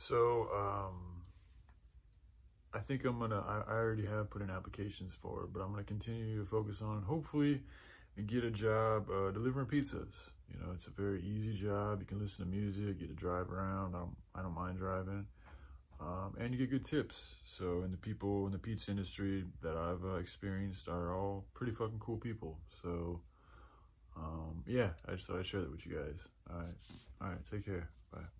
So, I think I already have put in applications for it, but I'm gonna continue to focus on, hopefully, and get a job delivering pizzas. You know, it's a very easy job. You can listen to music, get to drive around. I don't mind driving. And you get good tips. So, and the people in the pizza industry that I've experienced are all pretty fucking cool people. So, yeah, I just thought I'd share that with you guys. All right, take care. Bye.